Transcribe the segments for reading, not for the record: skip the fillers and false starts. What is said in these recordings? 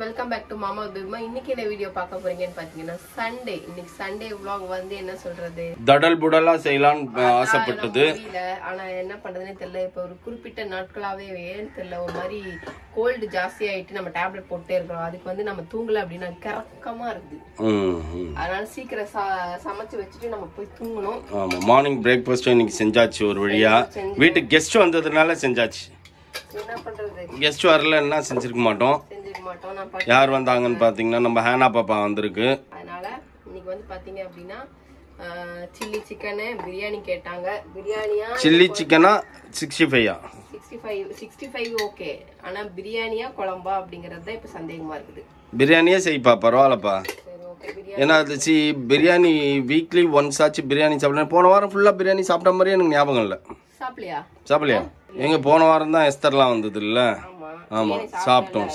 welcome back to Mama Babyma. இன்னைக்கு என்ன video பார்க்க போறீங்கன்னு பாத்தீங்கன்னா சண்டே. இன்னைக்கு சண்டே vlog வந்து என்ன சொல்றது? தடல் புடலா செய்யலாம்னு ஆசைப்பட்டது. ஆனா என்ன பண்றதுனே தெரியல. இப்ப ஒரு குறிப்பிட்ட நாட்களாவே ஏன் தெரியல ஒரு மாதிரி கோல்ட் ஜாஸ்தி ஆயிட்டு நம்ம டேப்லெட் போட்டே இருக்கோம். அதுக்கு வந்து நம்ம தூங்கல அப்படினா கரக்கமா இருக்குது. அதனால சீக்கிரம் சமைச்சு வச்சிட்டு நம்ம போய் தூங்கணும். ஆமா, மார்னிங் பிரேக்ஃபாஸ்ட் இன்னைக்கு செஞ்சாச்சு ஒரு வழியா. வீட்டுக்கு கெஸ்ட் வந்ததுனால செஞ்சாச்சு. என்ன பண்றது? கெஸ்ட் வரலன்னா செஞ்சிருக்க மாட்டோம். யார் வந்தாங்கன்னு பாத்தீங்கன்னா நம்ம ஹேனா பாப்பா வந்திருக்கு. அதனால இன்னைக்கு வந்து பாத்தீங்க அப்படின்னா சில்லி சிக்கன் பிரியாணி கேட்டாங்க. பிரியாணியா சில்லி சிக்கனா 65யா? 65 ஓகே. ஆனா பிரியாணியா குழம்பா அப்படிங்கறது தான் இப்ப சந்தேகமா இருக்குது. பிரியாணியே செய்ப்பா, பரவாயில்லப்பா. ஏன்னா அது பிரியாணி வீக்லி ஒன்ஸ் ஆச்சு பிரியாணி சாப்பிடணும். போன வாரம் ஃபுல்லா பிரியாணி சாப்பிட்ட மாதிரி எனக்கு ஞாபகம் இல்லை. சாப்பிடலையா? எங்க போன வாரம் தான் எஸ்தர்லாம் வந்தது இல்ல? ஆமா, சாப்பிட்டோம்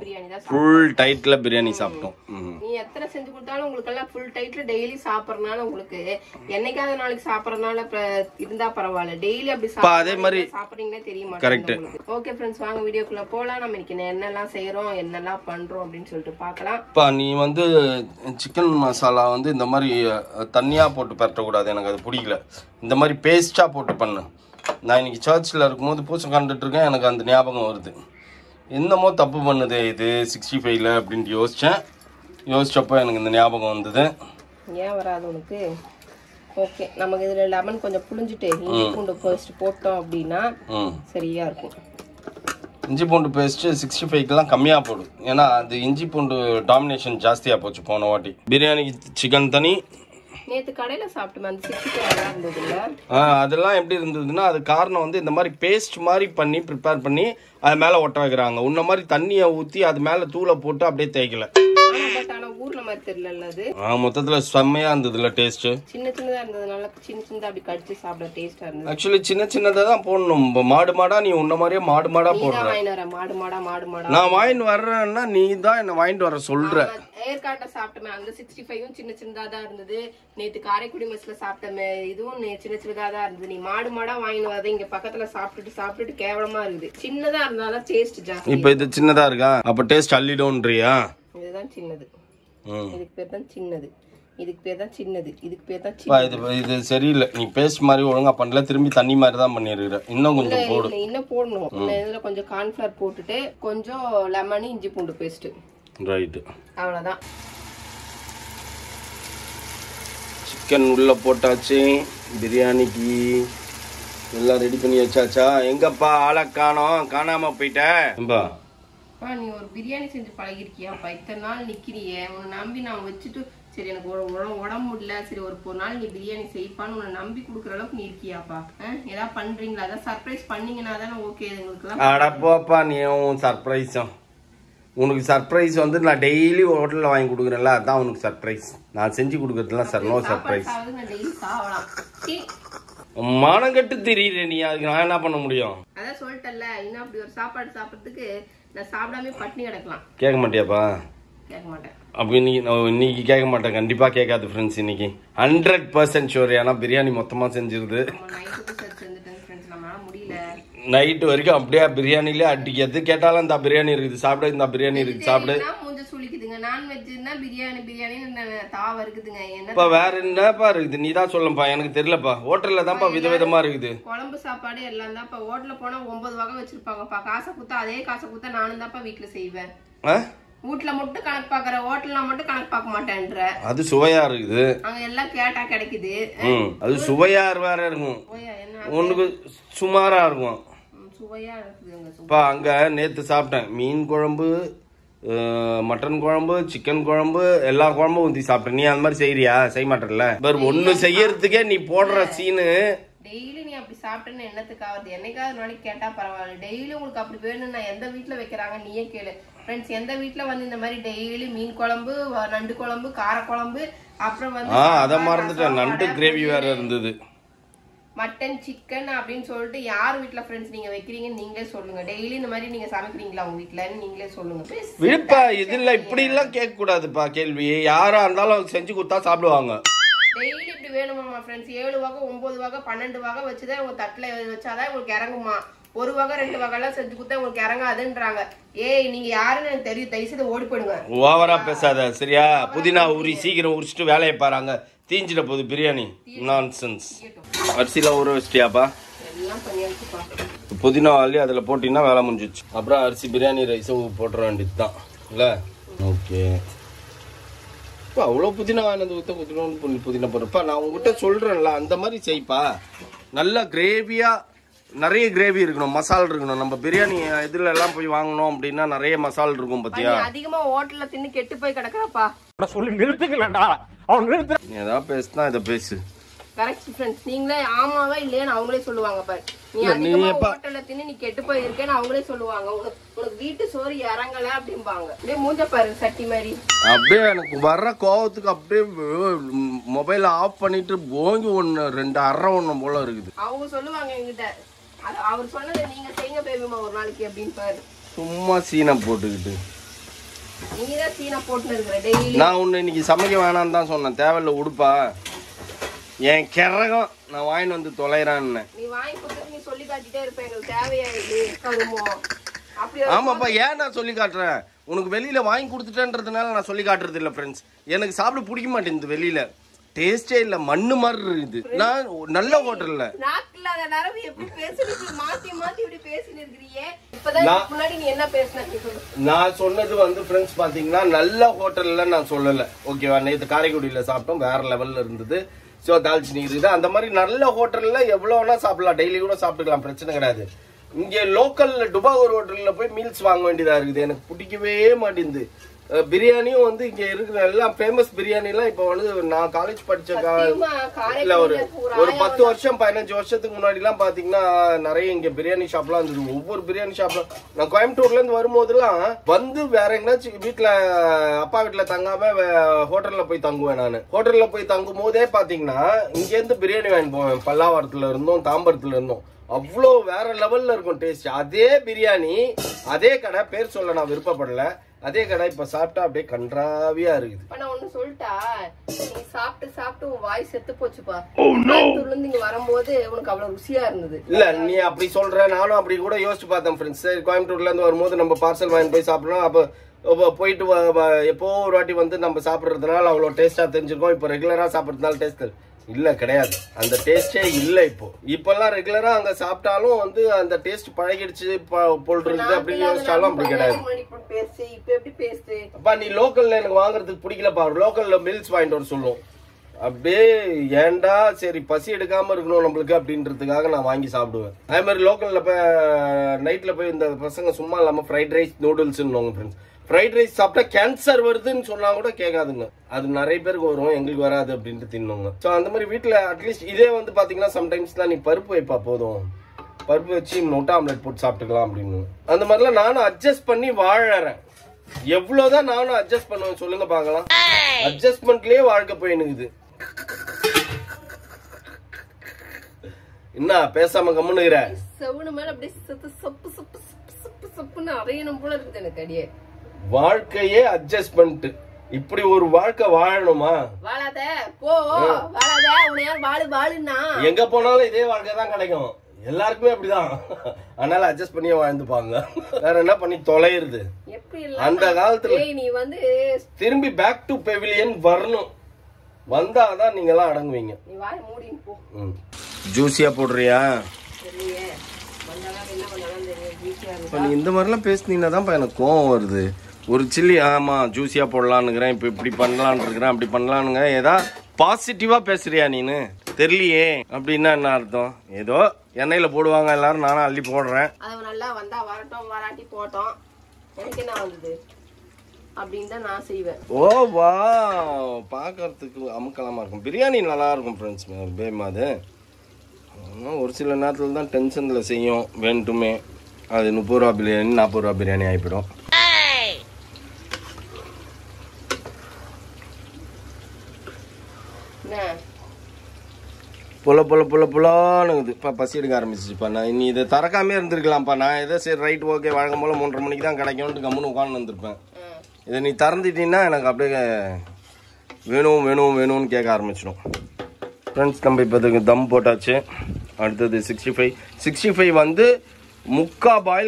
ஃபுல் டைட்ல பிரியாணி சாப்பிட்டோம். நீ எத்தனை செஞ்சு கொடுத்தாலும் உங்களுக்கு எல்லாம் ஃபுல் டைட்ல டெய்லி சாப்பிடறனால உங்களுக்கு என்னைக்காவது நாளைக்கு சாப்பிடறனால இருந்தா பரவாயில்ல. டெய்லி அப்படி அதே மாதிரி சாப்பிடுறீங்களே தெரிய மாட்டேங்குது. ஓகே ஃப்ரெண்ட்ஸ், வாங்க வீடியோக்குள்ள போலாம். நம்ம இன்னைக்கு என்னெல்லாம் செய்யறோம் என்னெல்லாம் பண்றோம் அப்படின்னு சொல்லிட்டு பார்க்கலாம். நீ வந்து சிக்கன் மசாலா வந்து இந்த மாதிரி தண்ணியா போட்டு பரட்டக்கூடாது, எனக்கு அது பிடிக்கல. இந்த மாதிரி பேஸ்டா போட்டு பண்ணு. நான் இன்னைக்கு சர்ச்சில் இருக்கும்போது பூசை கண்டுட்டு இருக்கேன், எனக்கு அந்த ஞாபகம் வருது. என்னமோ தப்பு பண்ணுது இது 65ல அப்படின்ட்டு யோசிச்சப்போ எனக்கு இந்த ஞாபகம் வந்தது. ஏன் வராது உனக்கு? ஓகே, நமக்கு இதில் லெமன் கொஞ்சம் புளிஞ்சிட்டு இஞ்சி பூண்டு பேஸ்ட் போட்டோம் அப்படின்னா சரியா இருக்கும். இஞ்சி பூண்டு பேஸ்ட்டு 65க்கெல்லாம் கம்மியாக போடும். ஏன்னா அது இஞ்சி பூண்டு டாமினேஷன் ஜாஸ்தியாக போச்சு போன வாட்டி. பிரியாணிக்கு சிக்கன் தனி. நேத்து கடையில சாப்பிட்டோம், அந்த 65 இருந்தது இல்ல? அதெல்லாம் எப்படி இருந்ததுன்னா அது காரணம் வந்து இந்த மாதிரி பேஸ்ட் மாதிரி பண்ணி ப்ரிப்பேர் பண்ணி அது மேலே ஒட்ட வைக்கிறாங்க. உன்ன மாதிரி தண்ணியை ஊற்றி அது மேலே தூளை போட்டு அப்படியே தேய்க்கல. ஊர்ல மாதிரி தெரியல அது. மொத்தத்துல செம்மையா இருந்ததுல டேஸ்ட். சின்ன சின்னதா இருந்ததுனால சின்னதா அப்படி கடிச்சு சாப்பிட டேஸ்டா இருந்தது. ஆக்சுவலி சின்ன சின்னதா தான் போடணும். மாடு மாடா நீ உன்ன மாதிரியே மாடு மாடா போடுற. மாடு மாடா நான் வாங்கிட்டு வர்றேன்னா நீ தான் என்ன வாங்கிட்டு வர சொல்ற. ஏற்காட்ட சாப்பிட்டோமே அந்த 65ம் சின்ன சின்னதா தான் இருந்தது. நேத்து காரைக்குடி மெஸ்ல சாப்பிட்டோமே இதுவும் சின்ன சின்னதா தான் இருந்தது. நீ மாடு மாடா வாங்கிட்டு வரது இங்க பக்கத்துல சாப்பிட்டுட்டு கேவலமா இருக்குது. சின்னதா இருந்தாலும் டேஸ்ட் ஜாஸ்தி. இப்ப இது சின்னதா இருக்கா, அப்ப டேஸ்ட் அள்ளிடும்ன்றியா? இதுதான் சின்னது, இதுக்கு பேர் தான் சின்னது, இதுக்கு பேர் தான் சின்னது, இதுக்கு பேர் தான் சின்னது. இது சரியில்லை. நீ பேஸ்ட் மாதிரி ஒழுங்கா பண்ணல, திரும்பி தண்ணி மாதிரி தான் பண்ணிருக்கிற. இன்னும் கொஞ்சம் போடு. இன்னும் போடணும். இதுல கொஞ்சம் கார்ன்ஃபிளவர் போட்டுட்டு கொஞ்சம் லெமன் இஞ்சி பூண்டு பேஸ்ட். ரைட், அவ்வளவுதான். சிக்கன் உள்ள போட்டாச்சு. பிரியாணிக்கு எல்லாம் ரெடி பண்ணி வச்சாச்சா? எங்கப்பா ஆளை காணோம், காணாம போயிட்டேன்பா. நீ ஒரு பிரியாணி செஞ்சு பழகிருக்கியாப்பா? இத்தனை நாள் நிக்கிறியே, உன்னை நம்பி நான் வச்சுட்டு சரி எனக்கு உடம்பு முடியல, சரி ஒரு நாள் நீ பிரியாணி செய்ப்பான்னு உன்னை நம்பி குடுக்குற அளவுக்கு நீ இருக்கியாப்பா? ஏதாவது பண்றீங்களா? அதான் சர்ப்ரைஸ் பண்ணீங்கன்னா தானே ஓகே உங்களுக்கு. அடப்போப்பா, நீ சர்ப்ரைஸும் உனக்கு சர்ப்ரைஸ் வந்து நான் டெய்லி ஹோட்டலில் வாங்கி கொடுக்குறேன்ல, அதான் உனக்கு சர்ப்ரைஸ். நான் செஞ்சு கொடுக்குறதுலாம் சார் நோ சர்ப்ரைஸ். மானங்கட்டு தெரியுற நீ, அதுக்கு நான் என்ன பண்ண முடியும்? அதான் சொல்லிட்டல, இன்னும் அப்படி ஒரு சாப்பாடு சாப்பிட்றதுக்கு நான் சாப்பிடாம பட்டினி கிடக்கலாம். கேட்க மாட்டியாப்பா? கேட்க மாட்டேன். அப்போ இன்னைக்கு கேட்க மாட்டேன், கண்டிப்பா கேட்காது ஃப்ரெண்ட்ஸ். இன்னைக்கு 100% ஷூர். ஏன்னா பிரியாணி மொத்தமா செஞ்சிருது. நைட்டு வரைக்கும் அப்படியே பிரியாணிலே அடிக்கிறது. கேட்டாலும் இந்த பிரியாணி இருக்குது சாப்பிடு, இந்த பிரியாணி இருக்குது சாப்பிடு. இப்ப வேற என்னப்பா இருக்குது? நீ தான் சொல்லப்பா, எனக்கு தெரியலப்பா. ஹோட்டல்ல தான்ப்பா விதவிதமா இருக்குது. குழம்பு சாப்பாடு எல்லாம் தான்ப்பா. ஹோட்டல்ல போனா 9 வகை வச்சிருப்பாங்கப்பா. காசை குத்தா அதே காசை குத்தா நானும் தான்ப்பா வீட்டுல செய்வேன். வீட்டுல மட்டும் கணக்கு பாக்குற, ஹோட்டல்ல மட்டும் கணக்கு பார்க்க மாட்டேன்ற. அது சுவையா இருக்குது. அங்க எல்லாம் கேட்டா கிடைக்குது. அது சுவையா வேற இருக்கும், உனக்கு சுமாரா இருக்கும். சுவையா இருக்குது. அங்க நேத்து சாப்பிட்டேன் மீன் குழம்பு, மட்டன் குழம்பு, சிக்கன் குழம்பு, எல்லா குழம்பும் ஊத்தி சாப்பிட்டேன். நீ அந்த மாதிரி செய்யறியா? செய்ய மாட்டேன்ல. ஒண்ணு செய்யறதுக்கே நீ போடுற சீனு. டெய்லி நீ அப்படி சாப்பிட்டேன்னு என்னத்துக்காவது? என்னைக்காவது நாளைக்கு கேட்டா பரவாயில்ல. டெய்லி உங்களுக்கு அப்படி வேணும்னா எந்த வீட்டுல வைக்கிறாங்க நீயே கேளு. ஃப்ரெண்ட்ஸ், எந்த வீட்டுல வந்து இந்த மாதிரி டெய்லி மீன் குழம்பு, நண்டு குழம்பு, கார குழம்பு, அப்புறம் வந்து அத மறந்துட்டேன், நண்டு கிரேவி வேற இருந்தது, மட்டன் சிக்கன் அப்படின்னு சொல்லிட்டு யார் வீட்டுல ஃப்ரெண்ட்ஸ் நீங்க வைக்கிறீங்கன்னு நீங்களே சொல்லுங்க. டெய்லி இந்த மாதிரி நீங்க சமைக்கிறீங்களா உங்க வீட்டுல? நீங்களே சொல்லுங்க. விடுப்பா, இதுல இப்படி எல்லாம் கேட்க கூடாதுப்பா. கேள்வி யாரா இருந்தாலும் செஞ்சு கொடுத்தா சாப்பிடுவாங்க. டெய்லி இப்படி வேணுமா ஃப்ரெண்ட்ஸ்? 7 வகை 9 வகை 12 வகை வச்சுதான் உங்க தட்டுல வச்சாதான் உங்களுக்கு இறங்குமா? ஒரு வகை 2 வகைலாம் செஞ்சு கொடுத்தா உங்களுக்கு இறங்காதுன்றாங்க. ஏய் நீங்க யாருன்னு எனக்கு தெரியும், தயவு செய்து ஓடி போயிடுங்க. ஓவரா பேசாத சரியா? புதினா உரி சீக்கிரம் உரிச்சிட்டு வேலையை பாருங்க. தீஞ்சிட போகுது பிரியாணி. நான்சென்ஸ். அரிசிலாம் ஊற வச்சிட்டியாப்பா? எல்லாம் பண்ணியாச்சுப்பா. புதினா அள்ளி அதில் போட்டிங்கன்னா வேலை முடிஞ்சிச்சு. அப்புறம் அரிசி பிரியாணி ரைஸும் போட்டுற வேண்டியது தான் இல்லை? ஓகே. இப்போ அவ்வளோ புதினா வாங்கினது ஊற்ற புதினா போடுறப்பா. நான் உங்ககிட்ட சொல்கிறேன்ல அந்த மாதிரி செய்ப்பா. நல்லா கிரேவியாக நிறைய கிரேவி இருக்கணும், மசாலா இருக்கணும். நம்ம பிரியாணி இதுல எல்லாம் போய் வாங்கணும் அப்படின்னா நிறைய மசாலா இருக்கும் பாத்தியா? அதிகமா ஹோட்டல்ல தின்னு கெட்டு போய் கிடக்குறப்பா. சொல்லி நிறுத்துக்கலடா. அவன் நிறுத்து. நீ ஏதாவது பேசுனா இதை பேசு. Correct friends. நீங்களே ஆமாவா இல்லையான்னு அவங்களே சொல்லுவாங்க பாரு. நீ அதிகமா ஹோட்டல்ல தின்னு நீ கெட்டு போய் இருக்கேன்னு அவங்களே சொல்லுவாங்க. உனக்கு வீட்டு சோறு இறங்கல அப்படிம்பாங்க. அப்படியே மூஞ்ச பாரு சட்டி மாதிரி. அப்படியே எனக்கு வர்ற கோவத்துக்கு அப்படியே மொபைல ஆஃப் பண்ணிட்டு போங்கி 1-2 அரை ஒண்ணு போல இருக்குது. அவங்க சொல்லுவாங்க என்கிட்ட, அவர் சொன்னதை நீங்க செய்யுங்க பேபிமா ஒரு நாளைக்கு அப்படின்னு பாரு. சும்மா சீனை போட்டுக்கிட்டு நீங்கதான் சீனை போட்டுன்னு இருக்கிற டெய்லி. நான் உன்னை இன்னைக்கு சமைக்க வேணான்னு தான் சொன்னேன். தேவையில்ல உடுப்பா என் கிறகம் நான் வாங்கிட்டு வந்து தொலைறான்னு. நீ வாங்கி கொடுத்து நீ சொல்லி காட்டிட்டே இருப்ப எங்களுக்கு தேவையா இது அப்படி. ஆமாப்பா, ஏன் நான் சொல்லி காட்டுறேன்? உனக்கு வெளியில வாங்கி கொடுத்துட்டேன்றதுனால நான் சொல்லி காட்டுறது இல்லை ஃப்ரெண்ட்ஸ். எனக்கு சாப்பிட பிடிக்க மாட்டேங்குது வெளியில. டேஸ்டே இல்ல, மண்ணு மாதிரி இருக்குது. நான் நல்ல ஹோட்டல்ல நாக்குல அத நரம்பு எப்படி பேசுறீங்க? மாத்தி மாத்தி இப்படி பேசிட்டு இருக்கீங்க. இப்பதான் முன்னாடி நீ என்ன பேசுன சொல்லு. நான் சொன்னது வந்து ஃப்ரெண்ட்ஸ் பாத்தீங்கன்னா நல்ல ஹோட்டல்ல நான் சொல்லல. ஓகேவா? நேத்து காரைக்குடியில சாப்பிட்டோம், வேற லெவல்ல இருந்தது. சோ தால்ச்சினி இருக்குது. அந்த மாதிரி நல்ல ஹோட்டல்ல எவ்வளவுனா சாப்பிடலாம், டெய்லி கூட சாப்பிட்டுக்கலாம், பிரச்சனை கிடையாது. இங்க லோக்கல்ல டுபாகூர் ஹோட்டல்ல போய் மீல்ஸ் வாங்க வேண்டியதா இருக்குது. எனக்கு பிடிக்கவே மாட்டேங்குது. பிரியாணியும் வந்து இங்க இருக்கிற எல்லாம் ஃபேமஸ் பிரியாணி எல்லாம் இப்ப வந்து நான் காலேஜ் படிச்ச இல்ல ஒரு 10 வருஷம் 15 வருஷத்துக்கு முன்னாடி எல்லாம் பாத்தீங்கன்னா நிறைய இங்க பிரியாணி ஷாப் எல்லாம் இருந்தது. ஒவ்வொரு பிரியாணி ஷாப்ல நான் கோயம்புத்தூர்ல இருந்து வரும்போதெல்லாம் வந்து வேற எங்கேயாச்சும் வீட்டுல அப்பா வீட்டுல தங்காம ஹோட்டல்ல போய் தங்குவேன். நான் ஹோட்டல்ல போய் தங்கும் போதே பாத்தீங்கன்னா இங்க இருந்து பிரியாணி வாங்கி போவேன். பல்லாவரத்துல இருந்தோம், தாம்பரத்துல இருந்தோம். அவ்வளோ வேற லெவல்ல இருக்கும் டேஸ்ட். அதே பிரியாணி அதே கடை, பேர் சொல்ல நான் விருப்பப்படல, அதே கடை இப்ப சாப்பிட்டா அப்படியே கன்றாவியா இருக்குது. நான் ஒண்ணு சொல்லிட்டா, நீ சாப்பிட்டு சாப்பிட்டு உன் வாய் செத்து போச்சுப்பா. கோயம்புத்தூர்ல இருந்து இங்க வரும்போது உனக்கு அவ்வளவு ருசியா இருந்தது. இல்ல நீ அப்படி சொல்ற, நானும் அப்படி கூட யோசிச்சு பார்த்தேன் ஃப்ரெண்ட்ஸ். கோயம்புத்தூர்ல இருந்து வரும்போது நம்ம பார்சல் வாங்கி போய் சாப்பிடணும். அப்ப போயிட்டு எப்போ ஒரு வாட்டி வந்து நம்ம சாப்பிடுறதுனால அவ்வளவு டேஸ்டா தெரிஞ்சிருக்கோம். இப்ப ரெகுலரா சாப்பிடுறதுனால டேஸ்ட் இல்ல, கிடையாது. அந்த டேஸ்டே இல்ல. இப்பெல்லாம் ரெகுலரா அங்க சாப்பிட்டாலும் வந்து அந்த டேஸ்ட் பழகிடுச்சு போல்றது அப்படின்னு யோசிச்சாலும் அப்படி கிடையாது. அப்பா நீ லோக்கல்ல எனக்கு வாங்குறதுக்கு பிடிக்கலப்பா. லோக்கல்ல மில்ஸ் வாங்கிட்டு வர சொல்லுவோம். அப்படியே ஏண்டா சரி பசி எடுக்காம இருக்கணும் நம்மளுக்கு அப்படின்றதுக்காக நான் வாங்கி சாப்பிடுவேன். அதே மாதிரி லோக்கல்ல போய் நைட்ல போய் இந்த பசங்க சும்மா இல்லாம fried rice noodles friends. Fried rice சாப்பிட்டா கேன்சர் வருதுன்னு சொன்னா கூட கேட்காதுங்க. அது நிறைய பேருக்கு வரும், எங்களுக்கு வராது அப்படின்ட்டு தின்னுங்க. ஸோ அந்த மாதிரி வீட்டுல அட்லீஸ்ட் இதே வந்து பாத்தீங்கன்னா சம்டைம்ஸ் தான் நீ பருப்பு வைப்பா, போதும் பருப்பு வச்சு முட்டை ஆம்லெட் போட்டு சாப்பிட்டுக்கலாம் அப்படின்னு. அந்த மாதிரிலாம் நானும் அட்ஜஸ்ட் பண்ணி வாழறேன். எவ்வளவுதான் நானும் அட்ஜஸ்ட் பண்ணுவேன் சொல்லுங்க பாக்கலாம். அட்ஜஸ்ட்மெண்ட்லயே வாழ்க்கை போயினுக்குது. என்ன பேசாம கம்முனுகிற? செவனு மேல அப்படியே சப்பு சப்பு சப்பு சப்பு சப்புன்னு அரையணும் போல இருக்குது எனக்கு. அடியே வாழ்க்கையே அட்ஜஸ்ட்மெண்ட். இப்படி ஒரு வாழ்க்கை வாழணுமா? வாழாத போ, வாழாத. உன்னை யார் வாழு வாழுன்னா எங்க போனாலும் இதே வாழ்க்கை தான் கிடைக்கும். எல்லாருக்குமே அப்படிதான். அதனால அட்ஜஸ்ட் பண்ணியே வாழ்ந்துப்பாங்க. வேற என்ன பண்ணி தொலைறது? அந்த காலத்துல நீ வந்து திரும்பி பேக் டு பெவிலியன் வரணும். வந்தாதான் நீங்க எல்லாம் அடங்குவீங்க. நீ வாய் மூடின்னு போ. ஜூசியா போடுறியா? நீ இந்த மாதிரிலாம் பேசுனீங்கன்னா தான் எனக்கு கோவம் வருது. ஒரு சில்லி ஆமா ஜூசியா போடலான்னுங்கிறேன், இப்ப இப்படி பண்ணலான்னு இருக்கிறேன், அப்படி பண்ணலானுங்க. ஏதா பாசிட்டிவா பேசுறியா நீனு? தெரியலையே அப்படின்னா என்ன அர்த்தம்? ஏதோ எண்ணெயில போடுவாங்க எல்லாரும், நானும் அள்ளி போடுறேன். அது நல்லா வந்தா வரட்டும், வராட்டி போட்டோம், எனக்கு என்ன வந்தது அப்படின்னு தான் நான் செய்வேன். ஓ வா, பாக்கிறதுக்கு அமுக்கலமா இருக்கும். பிரியாணி நல்லா இருக்கும் ஃப்ரெண்ட்ஸ். பேபிமா அது ஒரு சில நேரத்தில் தான் டென்ஷனில் செய்யும் வேண்டுமே. அது 30 ரூபா பிரியாணி 40 ரூபா பிரியாணி ஆகிடும். புல புல புல புலானுக்குது. இப்போ பசி எடுக்க ஆரம்பிச்சிச்சுப்பா. நான் இனி இதை திறக்காமே இருந்திருக்கலாம்ப்பா. நான் எதோ சரி ரைட் ஓகே வழக்கம் போல் 3:30 மணிக்கு தான் கிடைக்கும்னு கம்முன்னு உட்காந்து வந்திருப்பேன். இதை நீ திறந்துட்டீங்கன்னா எனக்கு அப்படியே வேணும் வேணும் வேணும்னு கேட்க ஆரம்பிச்சிடும். ஃப்ரெண்ட்ஸ் நம்ம இப்போ இதுக்கு தம் போட்டாச்சு. அடுத்தது 65 வந்து முக்கா பாயில்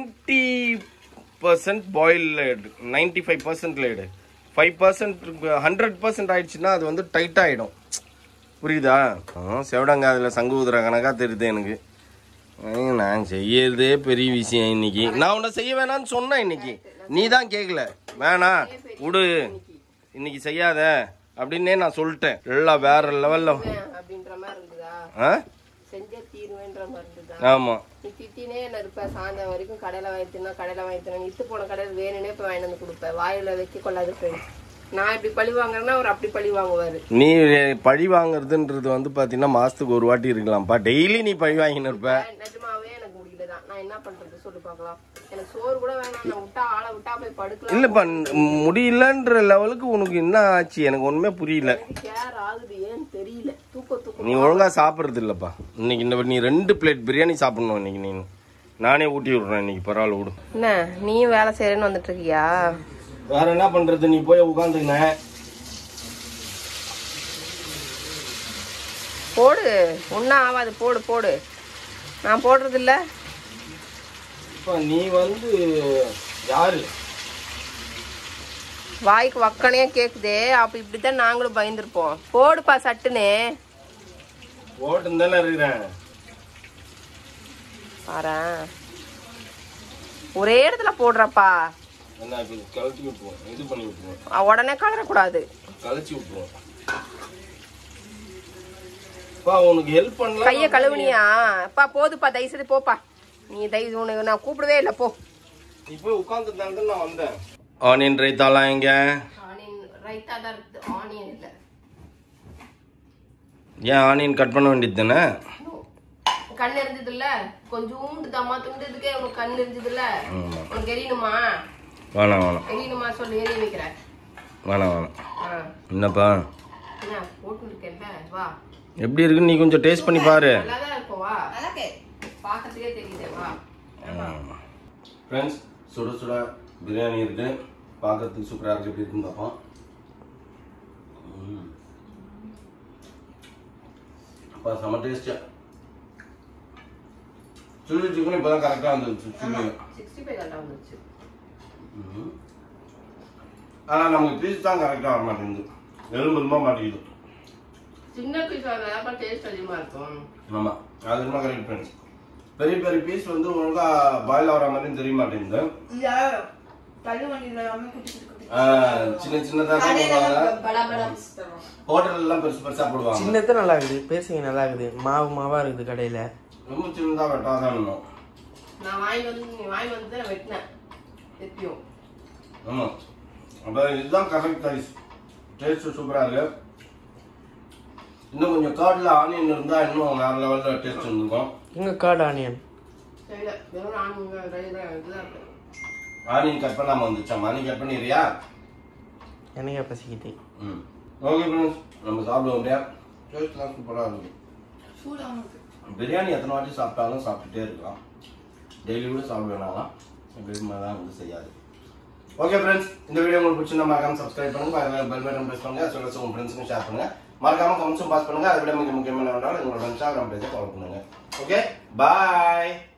90% பாயில் எடு, 95% எடு. 5% 100% ஆயிடுச்சுன்னா அது வந்து டைட் ஆகிடும். புரியுதா? செவடங்க அதில் சங்கு ஊதுற கணக்காக தெரியுது எனக்கு. நான் செய்யறதே பெரிய விஷயம். இன்னைக்கு நான் உன்னை செய்ய வேணான்னு சொன்னேன். இன்னைக்கு நீ தான் கேட்கல. வேணாம் விடு, இன்னைக்கு செய்யாத அப்படின்னே நான் சொல்லிட்டேன். எல்லாம் வேற லெவல்ல. ஆமா, திட்டினே என்ன இருப்ப, சாயந்தரம் வரைக்கும் கடையில வாங்கினா இத்து போன கடையில வேணும்னே இப்ப வாங்கிட்டு வந்து கொடுப்பேன். வாயில வைக்க கொள்ளாது ஃப்ரெண்ட்ஸ். நான் இப்படி பழி வாங்குறேன்னா அவர் அப்படி பழி வாங்குவாரு. நீ பழி வாங்குறதுன்றது வந்து பாத்தீங்கன்னா மாசத்துக்கு ஒரு வாட்டி இருக்கலாம்ப்பா. டெய்லி நீ பழி வாங்கின்னு இருப்ப. நிஜமாவே எனக்கு முடியலதான். நான் என்ன பண்றது சொல்லு பாக்கலாம். எனக்கு சோறு கூட வேணாம். நான் விட்டா ஆளை விட்டா போய் படுக்கலாம். இல்லப்பா, முடியலன்ற லெவலுக்கு உனக்கு என்ன ஆச்சு எனக்கு ஒண்ணுமே புரியல. கேர் ஆகுது ஏன்னு தெரியல. தூக்கம் நீ ஒழுங்கா சாப்பிடுறது இல்லப்பா. இன்னைக்கு நீ 2 பிளேட் பிரியாணி சாப்பிடணும். இன்னைக்கு நீ நானே ஊட்டி விடுறேன். இன்னைக்கு பரவாயில்ல விடு. என்ன நீ வேலை செய்யறேன்னு வந்துட்டு இருக்கியா? வேற என்ன பண்றது, நீ போய் உட்காந்துக்கின. போடு, ஒன்னும் ஆகாது. போடு போடு. நான் போடுறது இல்ல. நீ வந்து யாரு? வாய்க்கு வக்கனையா கேக்குதே. அப்ப இப்படித்தான் நாங்களும் பயந்துருப்போம். போடுப்பா சட்டுனே. போட்டு தானே இருக்கிறேன். பாரு, ஒரே இடத்துல போடுறப்பா. கலச்சி விட்டுருவோம். இது பண்ணி விட்டுருவோம். உடனே கலரக்கூடாது. கலச்சி விட்டுருவோம். உனக்கு ஹெல்ப் பண்ணல. கைய கழுவுனியா? அப்பா போதுப்பா, தயவு செய்து போப்பா. நீ தயவு, உனக்கு நான் கூப்பிடவே இல்லை. போ. நீ போய் உட்காந்துட்டு நான் வந்தேன். ஆனியன் ரைத்தாலாம் எங்க? ஆனியன் ரைத்தா தான் இருக்கு. ஆனியன் இல்ல. ஏன் ஆனியன் கட் பண்ண வேண்டியது தானே? கண் இருந்தது இல்ல, கொஞ்சோண்டு தம்மா துண்டதுக்கே உனக்கு கண் இருந்தது இல்ல. உனக்கு எரியணுமா? வேணாம் வேணாம். எரியணுமா சொல்லு, எரிய வைக்கிறேன். வேணாம் வேணாம். என்னப்பா என்ன போட்டு இருக்கேன்ல, வா. எப்படி இருக்குன்னு நீ கொஞ்சம் டேஸ்ட் பண்ணி பாரு. நல்லாதான் இருக்கும், வா. பார்க்கறதுக்கே தெரியுதே, வா. ஃப்ரெண்ட்ஸ், சுட சுட பிரியாணி இருக்கு. பார்க்கறதுக்கு சூப்பராக இருக்கு. எப்படி இருக்குன்னு பார்ப்போம். அப்பா செம்ம டேஸ்ட். சில்லி சிக்கன் இப்போதான் கரெக்டாக வந்துருச்சு. 65 கரெக்டாக வந்துருச்சு. ஆனால் நமக்கு பீஸ் தான் கரெக்டாக வர மாட்டேங்குது. எலும்புமா மாட்டேங்குது. சின்ன பீஸ் வரப்ப டேஸ்ட் அதிகமா இருக்கும். ஆமா, அது என்ன கரெக்ட் ஃப்ரெண்ட்ஸ். பெரிய பெரிய பீஸ் வந்து ஒழுங்கா பாயில் ஆகிற மாதிரி தெரிய மாட்டேங்குது. சின்ன சின்னதாக ஹோட்டல் எல்லாம் பெருசு பெருசா போடுவாங்க. சின்னது நல்லா இருக்குது, பேசுங்க நல்லா இருக்குது. மாவா இருக்குது கடையில. ரொம்ப சின்னதா வெட்டாதான் வேணும். நான் வாங்கி வந்து வெட்டினேன் எப்பயும். ஆமா, அப்ப இதுதான் கரெக்ட் சைஸ். டேஸ்ட் சூப்பரா இருக்கு. இன்னும் கொஞ்சம் கார்ட்ல ஆனியன் இருந்தா இன்னும் வேற லெவல்ல டேஸ்ட் இருந்திருக்கும். எங்க கார்டு ஆனியன்? இல்ல, வெறும் ஆனியன் ஆனியன் கட் பண்ணாம வந்துச்சா? மணி கட் பண்ணிடுறியா? எனக்கே பசிக்குது. ஓகே ஃப்ரெண்ட்ஸ், நம்ம சாப்பிடுவோம். அப்படியா டேஸ்ட்லாம் சூப்பரா இருக்கு. பிரியாணி எத்தனை வாட்டி சாப்பிட்டாலும் சாப்பிட்டுட்டே இருக்கலாம். டெய்லி கூட சாப்பிட வேணாம். பேபிமா தான் வந்து செய்யாது. ஓகே ஃப்ரெண்ட்ஸ், இந்த வீடியோ உங்களுக்கு பிடிச்சிருந்தா மறக்காம சப்ஸ்கிரைப் பண்ணுங்க. பெல் பட்டன் பிரஸ் பண்ணுங்க. சொல்ல உங்க ஃப்ரெண்ட்ஸ்க்கு ஷேர் பண்ணுங்க. மறக்காம கமெண்ட்ஸும் பாஸ் பண்ணுங்க. அதை விட மிக முக்கியமான உங்களோட இன்ஸ்டாகிராம் பேஜை ஃபாலோ பண்ணுங்க. ஓகே, பாய்.